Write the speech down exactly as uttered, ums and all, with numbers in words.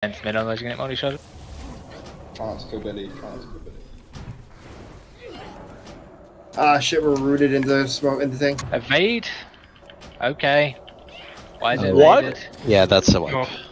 And mid, otherwise you're gonna get multi-shot. Trying not to kill Billy. Trying not to kill Billy. Ah, shit, we're rooted into the smoke, in the thing. Evade? Okay. Why is it What? evaded? Yeah, that's a wipe. Oh.